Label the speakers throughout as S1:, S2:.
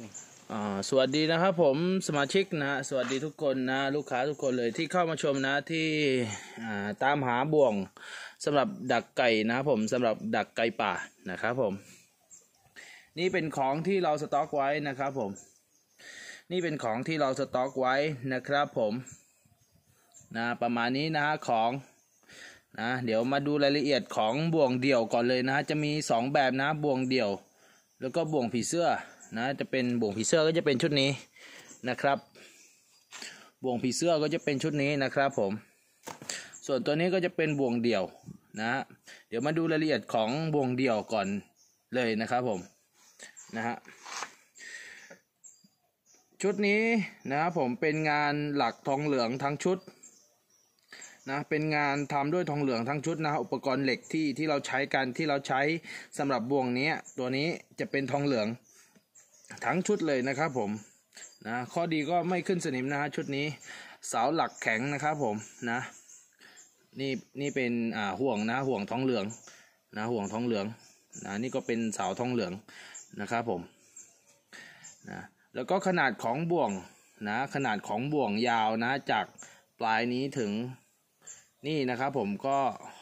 S1: สวัสดีนะครับผมสมาชิกนะสวัสดีทุกคนนะลูกค้าทุกคนเลยที่เข้ามาชมนะที่ตามหาบ่วงสำหรับดักไก่นะผมสำหรับดักไก่ป่านะครับผมนี่เป็นของที่เราสต็อกไว้นะครับผมนี่เป็นของที่เราสต็อกไว้นะครับผมนะประมาณนี้นะของนะเดี๋ยวมาดูรายละเอียดของบ่วงเดี่ยวก่อนเลยนะจะมี2แบบนะบ่วงเดี่ยวแล้วก็บ่วงผีเสื้อนะจะเป็นบ่วงผีเสื้อก็จะเป็นชุดนี้นะครับบ่วงผีเสื้อก็จะเป็นชุดนี้นะครับผมส่วนตัวนี้ก็จะเป็นบ่วงเดี่ยวนะเดี๋ยวมาดูรายละเอียดของบ่วงเดี่ยวก่อนเลยนะครับผมนะฮะชุดนี้นะครับผมเป็นงานหลักทองเหลืองทั้งชุดนะเป็นงานทำด้วยทองเหลืองทั้งชุดนะอุปกรณ์เหล็กที่เราใช้กันที่เราใช้สำหรับบ่วงนี้ตัวนี้จะเป็นทองเหลืองทั้งชุดเลยนะครับผมนะข้อดีก็ไม่ขึ้นสนิมนะฮะชุดนี้เสาหลักแข็งนะครับผมนะนี่เป็นห่วงนะห่วงทองเหลืองนะห่วงทองเหลืองนะนี่ก็เป็นเสาทองเหลืองนะครับผมนะแล้วก็ขนาดของบ่วงนะขนาดของบ่วงยาวนะจากปลายนี้ถึงนี่นะครับผมก็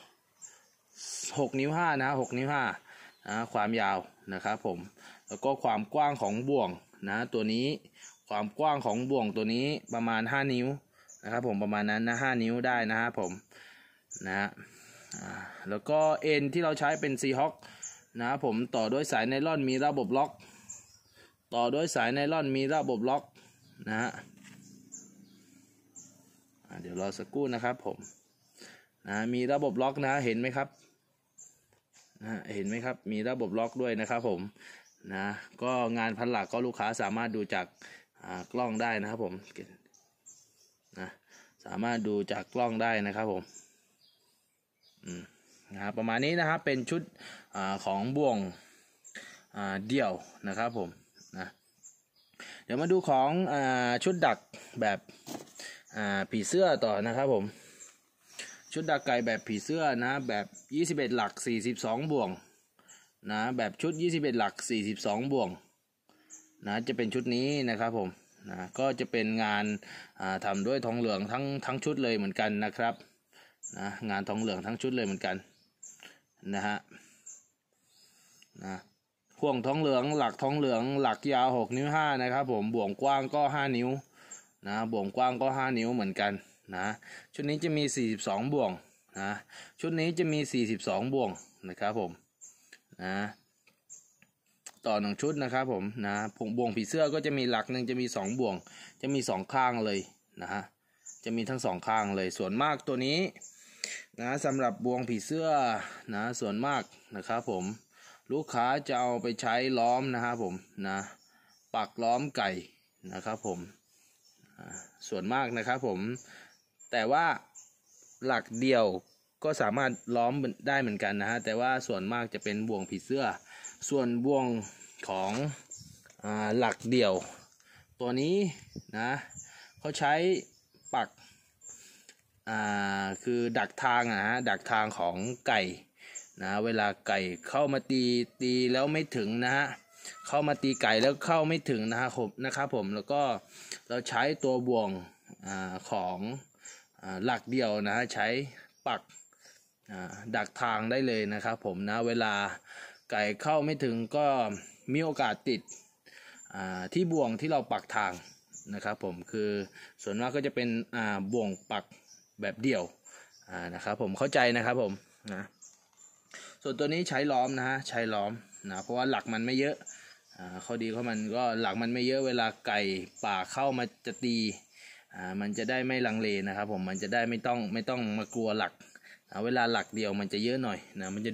S1: 6 นิ้ว 5นะ6 นิ้ว 5นะความยาวนะครับผมแล้วก็ความกว้างของบ่วงนะตัวนี้ความกว้างของบ่วงตัวนี้ประมาณ5 นิ้วนะครับผมประมาณนั้นนะ5 นิ้วได้นะครับผมนะแล้วก็เอ็นที่เราใช้เป็นซีฮอคนะผมต่อด้วยสายไนล่อนมีระบบล็อกต่อด้วยสายไนล่อนมีระบบล็อกนะฮะเดี๋ยวรอสักครู่นะครับผมนะมีระบบล็อกนะเห็นไหมครับนะเห็นไหมครับมีระบบล็อกด้วยนะครับผมนะก็งานพันหลักก็ลูกค้าสามารถดูจากกล้องได้นะครับผมนะสามารถดูจากกล้องได้นะครับผมนะครับประมาณนี้นะครับเป็นชุดของบ่วงเดี่ยวนะครับผมนะเดี๋ยวมาดูของชุดดักแบบผีเสื้อต่อนะครับผมชุดดักไก่แบบผีเสื้อนะแบบ21หลัก42บ่วงนะแบบชุด21หลัก42บ่วงนะจะเป็นชุดนี้นะครับผมนะก็จะเป็นงานทำด้วยทองเหลืองทั้งชุดเลยเหมือนกันนะครับนะงานทองเหลืองทั้งชุดเลยเหมือนกันนะฮะนะห่วงทองเหลืองหลักทองเหลืองหลักยาว6 นิ้ว 5นะครับผมบ่วงกว้างก็5 นิ้วนะบ่วงกว้างก็5 นิ้วเหมือนกันนะชุดนี้จะมี42บ่วงนะชุดนี้จะมี42บ่วงนะครับผมนะต่อ1ชุดนะครับผมนะบ่วงผีเสื้อก็จะมีหลักหนึ่งจะมี2บ่วงจะมี2ข้างเลยนะฮะจะมีทั้ง2ข้างเลยส่วนมากตัวนี้นะสำหรับบ่วงผีเสื้อนะส่วนมากนะครับผมลูกค้าจะเอาไปใช้ล้อมนะครับผมนะปักล้อมไก่นะครับผมส่วนมากนะครับผมแต่ว่าหลักเดียวก็สามารถล้อมได้เหมือนกันนะฮะแต่ว่าส่วนมากจะเป็นบ่วงผีเสื้อส่วนบ่วงของหลักเดี่ยวตัวนี้นะเขาใช้ปักคือดักทางดักทางของไก่นะเวลาไก่เข้ามาตีแล้วไม่ถึงนะฮะเข้ามาตีไก่แล้วเข้าไม่ถึงนะครับผมแล้วก็เราใช้ตัวบ่วงของหลักเดียวนะใช้ปักดักทางได้เลยนะครับผมนะเวลาไก่เข้าไม่ถึงก็มีโอกาสติดที่บ่วงที่เราปักทางนะครับผมคือส่วนมากก็จะเป็นบ่วงปักแบบเดี่ยวนะครับผมเข้าใจนะครับผมนะส่วนตัวนี้ใช้ล้อมนะฮะใช้ล้อมนะเพราะว่าหลักมันไม่เยอะข้อดีของมันก็หลักมันไม่เยอะเวลาไก่ป่าเข้ามาจะตีมันจะได้ไม่ลังเลนะครับผมมันจะได้ไม่ต้องมากลัวหลักเวลาหลักเดียวมันจะเยอะหน่อยนะมันจะ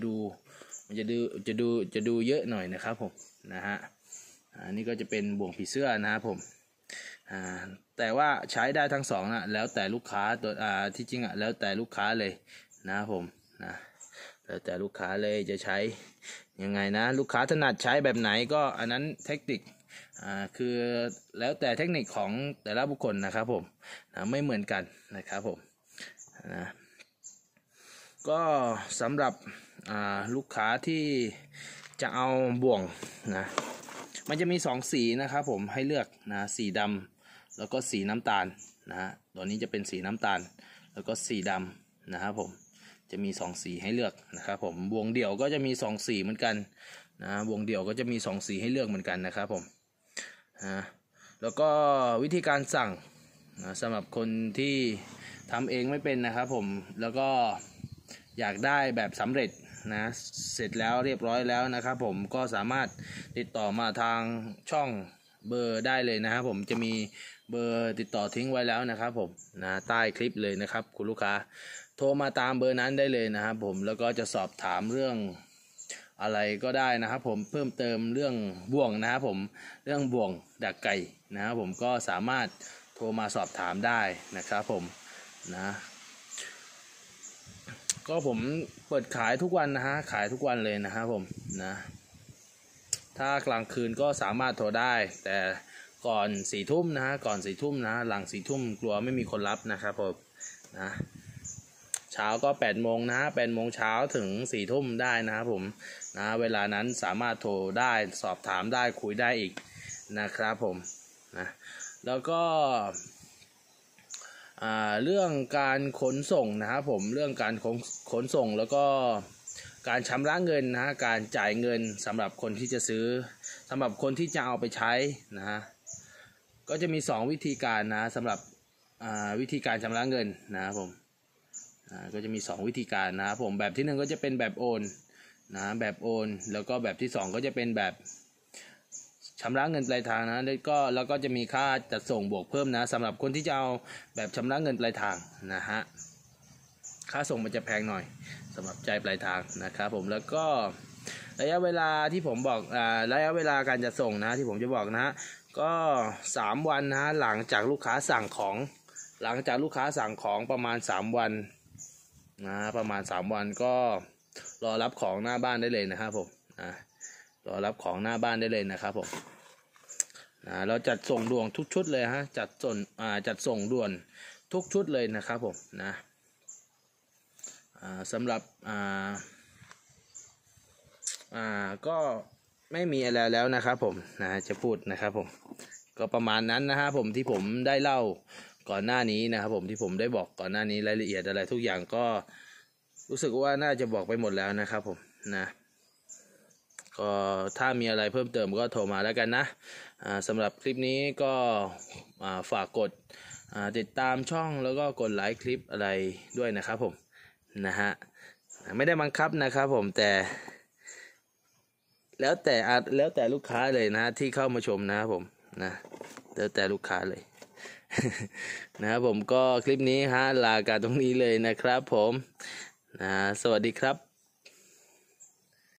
S1: ดูเยอะหน่อยนะครับผมนะฮะนี่ก็จะเป็นบ่วงผีเสื้อนะครับผมแต่ว่าใช้ได้ทั้ง2นะแล้วแต่ลูกค้าตัวที่จริงแล้วแต่ลูกค้าเลยนะครับผมนะแล้วแต่ลูกค้าเลยจะใช้ยังไงนะลูกค้าถนัดใช้แบบไหนก็อันนั้นเทคนิคคือแล้วแต่เทคนิคของแต่ละบุคคลนะครับผมไม่เหมือนกันนะครับผมนะก็สำหรับลูกค้าที่จะเอาบ่วงนะมันจะมี2สีนะครับผมให้เลือกนะสีดำแล้วก็สีน้ำตาลนะฮะตัวนี้จะเป็นสีน้ำตาลแล้วก็สีดำนะครับผมจะมี2สีให้เลือกนะครับผมวงเดี่ยวก็จะมี2สีเหมือนกันนะวงเดี่ยวก็จะมี2สีให้เลือกเหมือนกันนะครับผมแล้วก็วิธีการสั่งนะสำหรับคนที่ทำเองไม่เป็นนะครับผมแล้วก็อยากได้แบบสำเร็จนะเสร็จแล้วเรียบร้อยแล้วนะครับผมก็สามารถติดต่อมาทางช่องเบอร์ได้เลยนะครับผมจะมีเบอร์ติดต่อทิ้งไว้แล้วนะครับผมนะใต้คลิปเลยนะครับคุณลูกค้าโทรมาตามเบอร์นั้นได้เลยนะครับผมแล้วก็จะสอบถามเรื่องอะไรก็ได้นะครับผมเพิ่มเติมเรื่องบ่วงนะครับผมเรื่องบ่วงดักไก่นะครับผมก็สามารถโทรมาสอบถามได้นะครับผมนะก็ผมเปิดขายทุกวันนะฮะขายทุกวันเลยนะครับผมนะถ้ากลางคืนก็สามารถโทรได้แต่ก่อน4 ทุ่มนะฮะก่อน4 ทุ่มนะหลัง4 ทุ่มกลัวไม่มีคนรับนะครับผมนะเช้าก็8 โมงนะ8 โมงเช้าถึง4 ทุ่มได้นะครับผมนะเวลานั้นสามารถโทรได้สอบถามได้คุยได้อีกนะครับผมนะแล้วก็เรื่องการขนส่งนะครับผมเรื่องการขนส่งแล้วก็การชำระเงินนะการจ่ายเงินสำหรับคนที่จะซื้อสำหรับคนที่จะเอาไปใช้นะฮะก็จะมี2 วิธีการนะสำหรับวิธีการชำระเงินนะครับผมก็จะมี2 วิธีการนะครับผมแบบที่1ก็จะเป็นแบบโอนนะแบบโอนแล้วก็แบบที่2ก็จะเป็นแบบชำระเงินปลายทางนะแล้วก็จะมีค่าจัดส่งบวกเพิ่มนะสำหรับคนที่จะเอาแบบชำระเงินปลายทางนะฮะค่าส่งมันจะแพงหน่อยสำหรับจ่ายปลายทางนะครับผมแล้วก็ระยะเวลาที่ผมบอกระยะเวลาการจัดส่งนะที่ผมจะบอกนะก็3 วันนะหลังจากลูกค้าสั่งของประมาณ3 วันนะประมาณ3 วันก็รอรับของหน้าบ้านได้เลยนะครับผมรอรับของหน้าบ้านได้เลยนะครับผมเราจัดส่งด่วนทุกชุดเลยฮะจัดส่งด่วนทุกชุดเลยนะครับผมนะสำหรับก็ไม่มีอะไรแล้วนะครับผมนะจะพูดนะครับผมก็ประมาณนั้นนะครับผมที่ผมได้เล่าก่อนหน้านี้นะครับผมที่ผมได้บอกก่อนหน้านี้รายละเอียดอะไรทุกอย่างก็รู้สึกว่าน่าจะบอกไปหมดแล้วนะครับผมนะก็ถ้ามีอะไรเพิ่มเติมก็โทรมาแล้วกันนะสำหรับคลิปนี้ก็ฝากกดติดตามช่องแล้วก็กดไลค์คลิปอะไรด้วยนะครับผมนะฮะไม่ได้บังคับนะครับผมแต่แล้วแต่ลูกค้าเลยนะที่เข้ามาชมนะครับผมนะแล้วแต่ลูกค้าเลย นะครับผมก็คลิปนี้ลากันตรงนี้เลยนะครับผมสวัสดีครับ